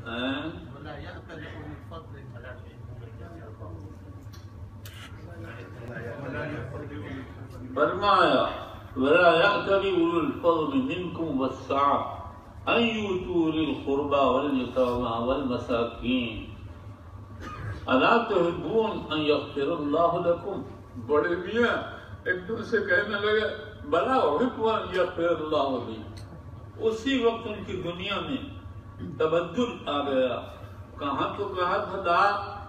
فرمایا وَلَا يَأْتَلِ أُولُو الْفَضْلِ مِنْكُمْ وَالسَّعَةِ أَنْ يُؤْتُوا أُولِي الْقُرْبَى وَالْيَتَامَى وَالْمَسَاكِينَ أَلَا تُحِبُّونَ أَنْ يَغْفِرَ اللَّهُ لَكُمْ۔ بڑے میاں ایک دوسرے سے کہنے لگے بلا أُحِبُّ أَنْ يَغْفِرَ اللَّهُ لِي۔ اسی وقت ان کی دنیا میں تبدل آ گیا۔ کہاں تو کہا تھا لا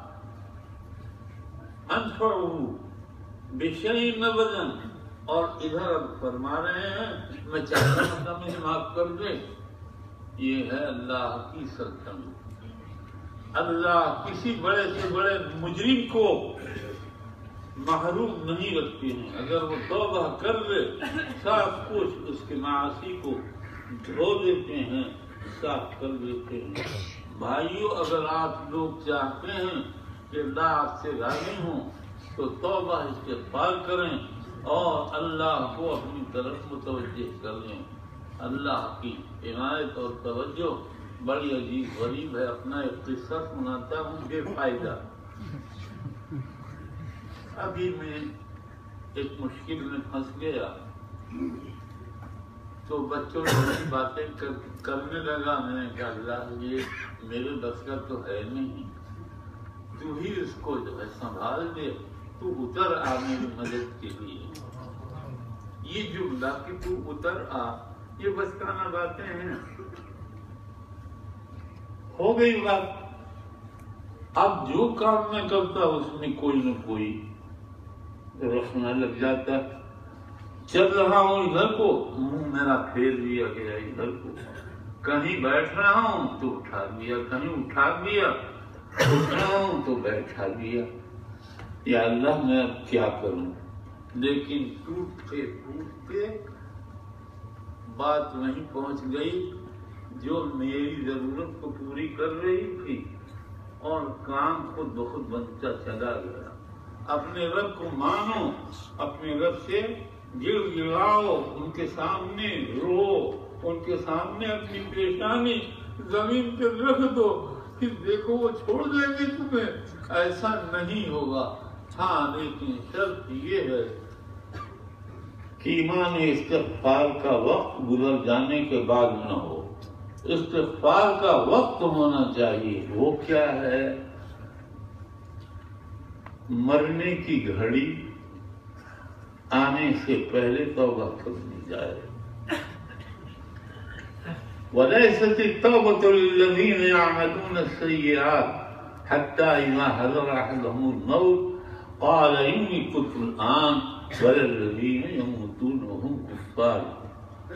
انفعه بشیء ابدا، اور ادھر اب فرما رہے ہیں میں چاہتا ہوں مجھے معاف کر دے۔ یہ ہے اللہ کی سلطنت۔ اللہ کسی بڑے سے بڑے مجرم کو محروم نہیں رکھتے ہیں۔ اگر وہ توبہ کر لے سب کچھ اس کے معاصی کو دھو دیتے ہیں، صاف کر دیتے ہیں۔ بھائیو اگر آپ لوگ چاہتے ہیں کہ اللہ آپ سے راضی ہوں تو توبہ استغفار کریں اور اللہ کو اپنی طرف متوجہ کر لیں۔ اللہ کی عنایت اور توجہ بڑی عجیب غریب ہے۔ اپنا ایک قصہ سناتا ہوں بے فائدہ۔ ابھی میں ایک مشکل میں پھنس گیا تو بچوں سے باتیں کرنے لگا۔ میں نے کہا اللہ یہ میرے بس کا تو ہے نہیں، تو ہی اس کو جو ہے سنبھال دے، تو اتر آ میری مدد کے لیے۔ یہ جملہ کہ تو اتر آ، یہ بچکانہ باتیں ہیں۔ ہو گئی بات۔ اب جو کام میں کرتا اس میں کوئی نہ کوئی رکھنا لگ جاتا۔ چل رہا ہوں ادھر کو، منہ میرا پھیر دیا گیا ادھر کو، کہیں بیٹھ رہا ہوں تو اٹھا دیا، کہیں اٹھا دیا، اٹھ رہا ہوں تو بیٹھا دیا۔ یا اللہ میں اب کیا کروں؟ لیکن ٹوٹتے ٹوٹتے بات وہیں پہنچ گئی جو میری ضرورت کو پوری کر رہی تھی، اور کام خود بخود بنتا چلا گیا۔ اپنے رب کو مانو، اپنے رب سے گر گراؤ، ان کے سامنے رو، ان کے سامنے اپنی پیشانی زمین پہ رکھ دو کہ دیکھو وہ چھوڑ دیں گے تمہیں، ایسا نہیں ہوگا۔ ہاں لیکن شرط یہ ہے کہ ایمان استغفار کا وقت گزر جانے کے بعد نہ ہو، استغفار کا وقت ہونا چاہیے۔ وہ کیا ہے؟ مرنے کی گھڑی آنے سے پہلے توبہ کرنی جائے۔ وَلَيْسَتِ التَّوْبَةُ لِلَّذِينَ يَعْمَلُونَ السَّيِّئَاتِ حَتَّى إِذَا حَضَرَ أَحَدَهُمُ الْمَوْتُ قَالَ إِنِّي تُبْتُ الْآنَ وَلَا الَّذِينَ يَمُوتُونَ وَهُمْ كُفَّارٌ۔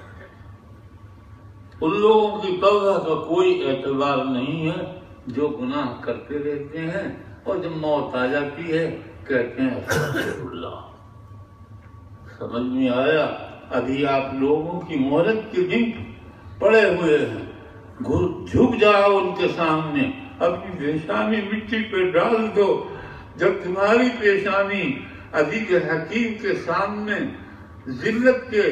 ان لوگوں کی توبہ کا کوئی اعتبار نہیں ہے جو گناہ کرتے رہتے ہیں اور جب موت آ جاتی ہے کہتے ہیں استغفر اللہ۔ سمجھ میں آیا؟ ابھی آپ لوگوں کی مہلت کے دن پڑے ہوئے ہیں، جھک جاؤ ان کے سامنے، اپنی پیشانی مٹی پہ ڈال دو۔ جب تمہاری پیشانی عزیز حکیم کے سامنے ذلت کے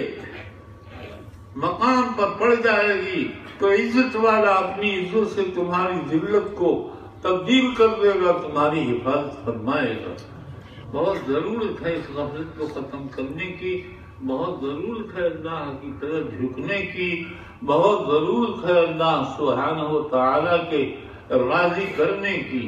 مقام پر پڑ جائے گی تو عزت والا اپنی عزت سے تمہاری ذلت کو تبدیل کر دے گا، تمہاری حفاظت فرمائے گا۔ بہت ضرورت ہے اس غفلت کو ختم کرنے کی، بہت ضرورت ہے اللہ کی طرف جھکنے کی، بہت ضرورت ہے اللہ سبحانہ و تعالیٰ کے راضی کرنے کی۔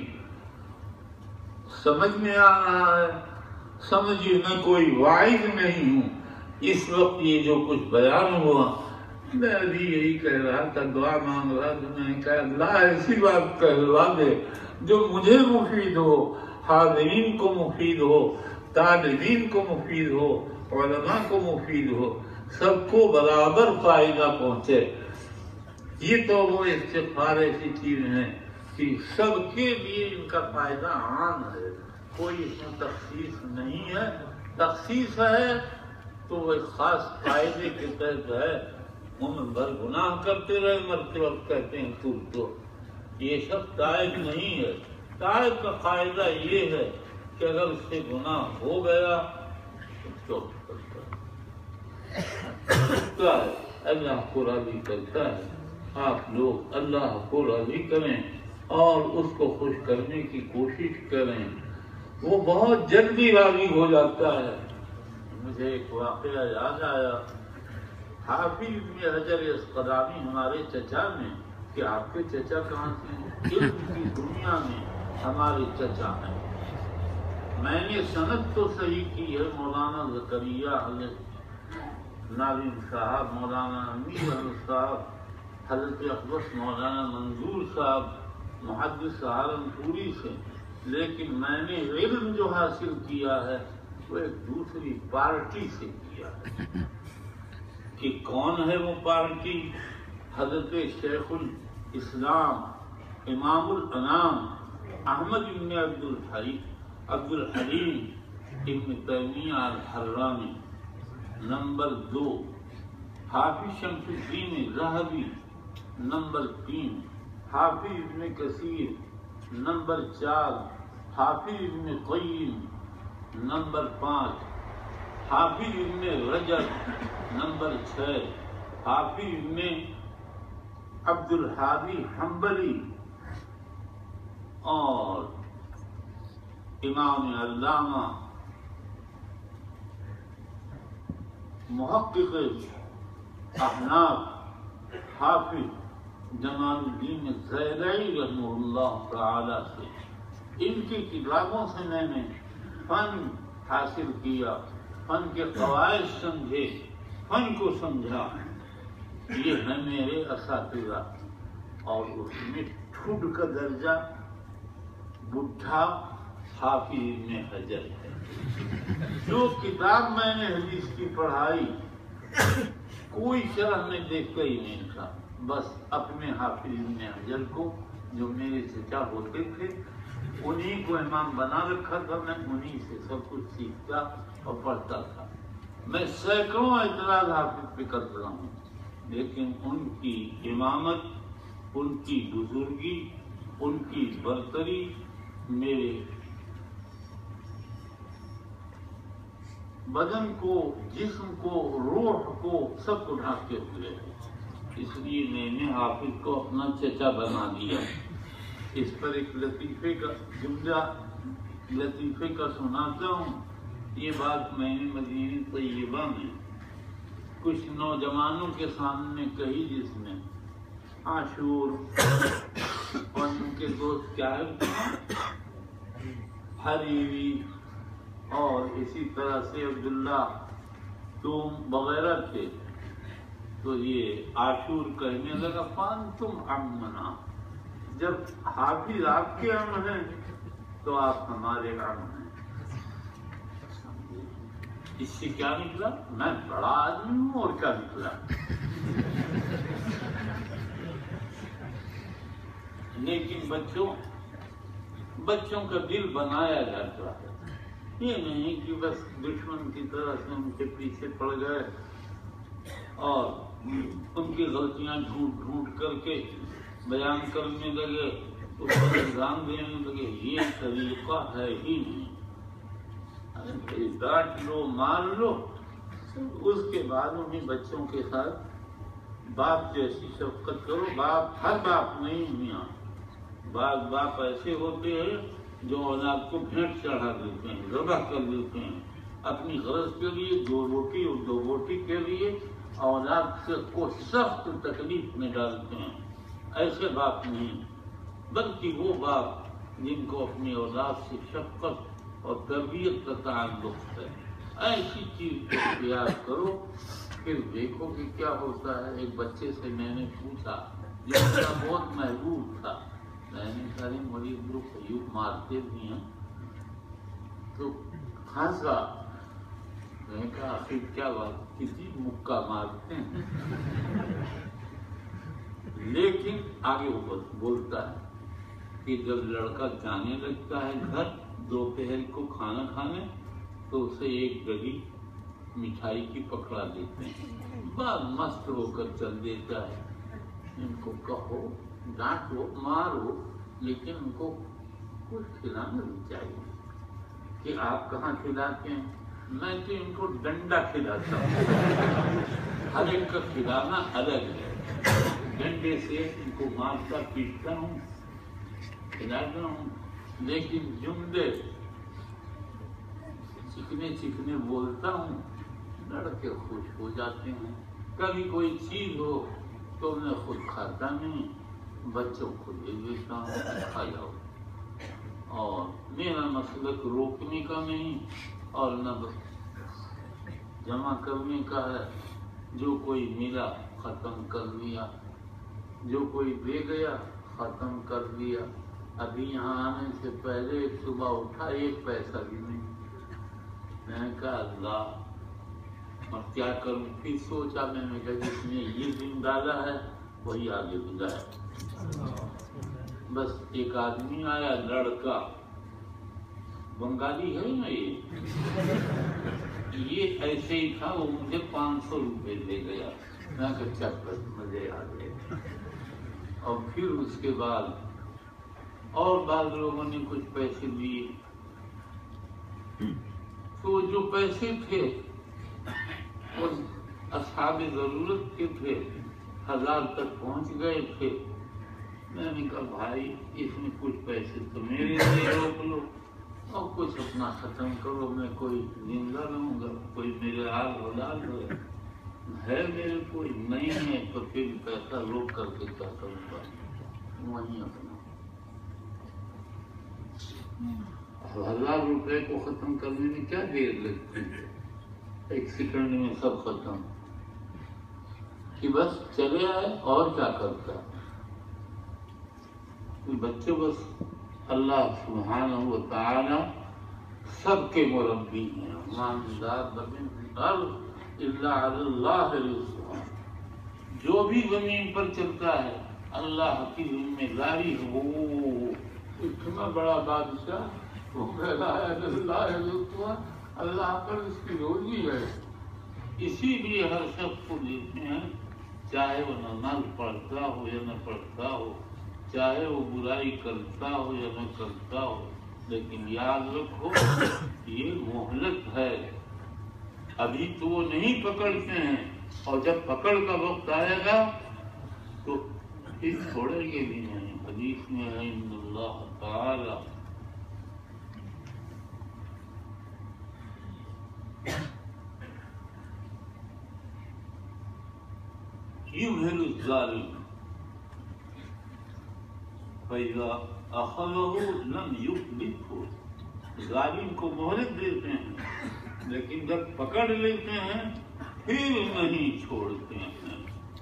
سمجھ میں آ رہا ہے؟ سمجھیے میں کوئی واعظ نہیں ہوں۔ اس وقت یہ جو کچھ بیان ہوا میں ابھی یہی کہہ رہا تھا، دعا مانگ رہا تھا، میں نے کہا اللہ ایسی بات کہلوا دے جو مجھے مفید ہو، حاضرین کو مفید ہو، طالبین کو مفید ہو، علماء کو مفید ہو، سب کو برابر فائدہ پہنچے۔ یہ تو وہ استغفار ایسی چیز ہیں کہ سب کے لیے ان کا فائدہ عام ہے، کوئی اس میں تخصیص نہیں ہے۔ تخصیص ہے تو وہ ایک خاص فائدے کے تحت ہے۔ عمر بھر گناہ کرتے رہے، مرتے وقت کہتے ہیں تو یہ سب تائب نہیں ہے۔ تائب کا فائدہ یہ ہے کہ اگر اس سے گناہ ہو گیا تو کرتا ہے، اللہ کو راضی کرتا ہے۔ آپ لوگ اللہ کو راضی کریں اور اس کو خوش کرنے کی کوشش کریں، وہ بہت جلدی راضی ہو جاتا ہے۔ مجھے ایک واقعہ یاد آیا، حافظ ابن حجر اسقلانی ہمارے چچا میں، کہ آپ کے چچا کہاں سے ہیں؟ علم کی دنیا میں ہمارے چچا ہیں۔ میں نے سند تو صحیح کی ہے، مولانا زکریا ناظم صاحب، مولانا امیر احمد صاحب، حضرت اقدس مولانا منظور صاحب محدث سہارنپوری سے، لیکن میں نے علم جو حاصل کیا ہے وہ ایک دوسری پارٹی سے کیا ہے۔ کہ کون ہے وہ پارٹی؟ حضرت شیخ الاسلام امام الانام احمد بن عبد الحلیم ابن تیمیہ الحرانی، نمبر 2 حافظ شمس الدین ذہبی، نمبر 3 حافظ ابن کثیر، نمبر 4 حافظ ابن قیم، نمبر 5 حافظ ابن رجب، نمبر 6 حافظ ابن عبد الحادی حنبلی، اور امام علامہ محقق احناف حافظ جمال الدین الزیلعی رحمہ اللہ تعالی سے، ان کی کتابوں سے میں نے فن حاصل کیا، فن کے قواعد سمجھے، فن کو سمجھا۔ یہ ہے میرے اساتذہ، اور اس میں ٹھڈ کا درجہ بڈھا حافظ ابن حجر ہے۔ جو کتاب میں نے حدیث کی پڑھائی کوئی شرح میں دیکھتا ہی نہیں تھا، بس اپنے حافظ ابن حجر کو جو میرے چچا ہوتے تھے انہی کو امام بنا رکھا تھا، میں انہی سے سب کچھ سیکھتا اور پڑھتا تھا۔ میں سینکڑوں اعتراض حافظ پہ کرتا ہوں، لیکن ان کی امامت، ان کی بزرگی، ان کی برتری میرے بدن کو، جسم کو، روح کو سب کو ڈھانکتے ہوئے ہے۔ اس لیے میں نے حافظ کو اپنا چچا بنا دیا۔ اس پر ایک لطیفے کا جملہ لطیفے کا سناتا ہوں۔ یہ بات میں نے مدینہ طیبہ میں کچھ نوجوانوں کے سامنے کہی، جس میں عاشور اور ان کے دوست کیا ہے حریری اور اسی طرح سے عبداللہ توم وغیرہ تھے۔ تو یہ عاشور کہنے لگا فانتم عمنا، جب حافظ آپ کے عم ہیں تو آپ ہمارے عم ہیں۔ اس سے کیا نکلا؟ میں بڑا آدمی ہوں، اور کیا نکلا؟ لیکن بچوں کا دل بنایا جاتا ہے، یہ نہیں کہ بس دشمن کی طرح سے ان کے پیچھے پڑ گئے اور ان کی غلطیاں ڈھونڈ کر کے بیان کرنے لگے، اس پر الزام دینے لگے۔ یہ طریقہ ہے ہی نہیں۔ ڈانٹ لو، مار لو، اس کے بعد انہیں بچوں کے ساتھ باپ جیسی شفقت کرو۔ باپ ہر باپ نہیں میاں، بعض باپ ایسے ہوتے ہیں جو اولاد کو بھینٹ چڑھا دیتے ہیں، ذبح کر دیتے ہیں اپنی غرض کے لیے، 2 روٹی اور 2 بوٹی کے لیے اولاد کو سخت تکلیف میں ڈالتے ہیں۔ ایسے باپ نہیں، بلکہ وہ باپ جن کو اپنی اولاد سے شفقت اور تربیت کا تعلق ہے، ایسی چیز کو اختیار کرو، پھر دیکھو کہ کیا ہوتا ہے۔ ایک بچے سے میں نے پوچھا جو میرا بہت محبوب تھا، میں نے کہا مولوی ابو قیوم مارتے بھی ہیں؟ تو ہنسا۔ میں نے کہا آخر کیا بات، کسی مکہ مارتے ہیں؟ لیکن آگے وہ بولتا ہے کہ جب لڑکا جانے لگتا ہے گھر دوپہر کو کھانا کھانے، تو اسے ایک گڑی مٹھائی کی پکڑا دیتے ہیں، بڑا مست ہو کر چل دیتا ہے۔ ان کو کہو، ڈانٹو، مارو، لیکن ان کو کچھ کھلانا بھی چاہیے۔ کہ آپ کہاں کھلاتے ہیں؟ میں تو ان کو ڈنڈا کھلاتا ہوں۔ ہر ایک کا کھلانا الگ ہے۔ ڈنڈے سے ان کو مارتا پیٹتا ہوں، کھلاتا ہوں، لیکن جملے چکنے چکنے بولتا ہوں، لڑکے خوش ہو جاتے ہیں۔ کبھی کوئی چیز ہو تو میں خود کھاتا نہیں، بچوں کو دے دیتا ہوں، کھا جاؤ۔ اور میرا مسلک روکنے کا نہیں اور نہ جمع کرنے کا ہے۔ جو کوئی ملا ختم کر دیا، جو کوئی دے گیا ختم کر دیا۔ ابھی یہاں آنے سے پہلے صبح اٹھا، ایک پیسہ بھی نہیں۔ میں نے کہا اللہ، اور کیا کروں؟ پھر سوچا، میں نے کہا جس نے یہ دن ڈالا ہے وہی آگے گزارا۔ بس ایک آدمی آیا، لڑکا بنگالی ہے نا، یہ ایسے ہی تھا، وہ مجھے 500 روپے دے گیا۔ میں نے کہا چل مزے آ گئے۔ اور پھر اس کے بعد اور بعض لوگوں نے کچھ پیسے دیے، تو جو پیسے تھے وہ اصحاب ضرورت کے تھے، 1000 تک پہنچ گئے تھے۔ میں نے کہا بھائی اس میں کچھ پیسے تو میرے لیے روک لو اور کچھ اپنا ختم کرو، میں کوئی زندہ رہوں گا، کوئی میرے حال حلال ہے میرے کوئی نہیں ہے تو پھر پیسہ روک کر کے کیا کروں گا، وہیں اپنا 1000 روپے کو ختم کرنے میں کیا دیر لگتی ہے، ایک سیکنڈ میں سب ختم، کہ بس چلے آئے اور کیا کرتا۔ بچے بس اللہ سبحانہ و تعالی سب کے مربی ہیں۔ اللہ جو بھی زمین پر چلتا ہے اللہ کی ذمہ داری ہو۔ اتنا بڑا بادشاہ وہ کہہ رہا ہے اللہ پر اس کی روزی ہے، اسی لیے ہر شخص کو دیتے ہیں، چاہے وہ نماز پڑھتا ہو یا نہ پڑھتا ہو، چاہے وہ برائی کرتا ہو یا نہ کرتا ہو، لیکن یاد رکھو یہ مہلت ہے، ابھی تو وہ نہیں پکڑتے ہیں، اور جب پکڑ کا وقت آئے گا تو پھر چھوڑیں گے بھی نہیں۔ حدیث میں ہے ان اللہ تعالی یمہل الظالم فَإِذَا أَخَذَهُ لَمْ يُفْلِتْهُ، ظالم کو مہلت دیتے ہیں لیکن جب پکڑ لیتے ہیں پھر نہیں چھوڑتے ہیں۔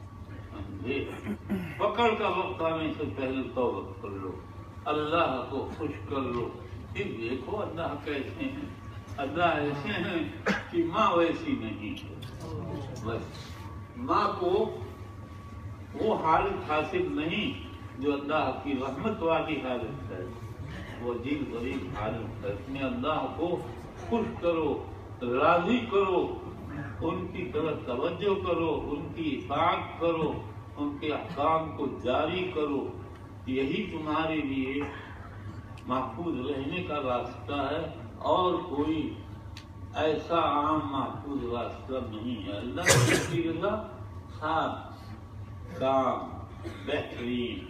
پکڑ کا وقت آنے سے پہلے توبہ کر لو، اللہ کو خوش کر لو، پھر دیکھو اللہ کیسے ہیں۔ اللہ ایسے ہیں کہ ماں ویسی نہیں ہے، بس ماں کو وہ حالت حاصل نہیں جو اللہ کی رحمت والی حالت ہے، وہ عجیب غریب حالت ہے۔ اس میں اللہ کو خوش کرو، راضی کرو، ان کی طرف توجہ کرو، ان کی اطاعت کرو، ان کے احکام کو جاری کرو، یہی تمہارے لیے محفوظ رہنے کا راستہ ہے، اور کوئی ایسا عام محفوظ راستہ نہیں ہے۔ اللہ کی رضا صاف کام بہترین۔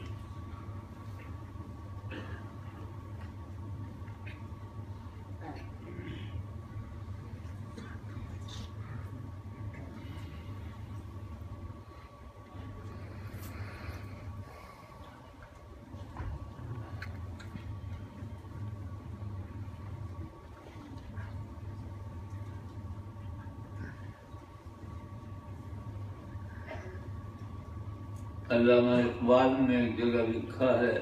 علامہ اقبال نے ایک جگہ لکھا ہے،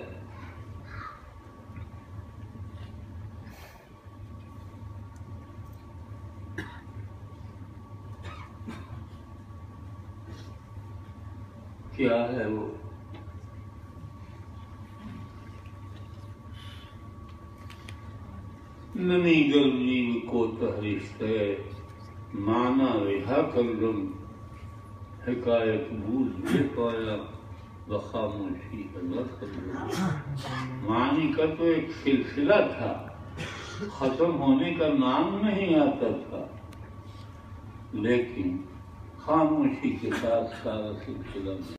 کیا ہے وہ؟ نمی گرمی کو تحریف ہے، مانا رہا کر رنگ، حکایت بوجھ لے پایا خاموشی معنی کا تو ایک سلسلہ تھا، ختم ہونے کا نام نہیں آتا تھا، لیکن خاموشی کے ساتھ سارا سلسلہ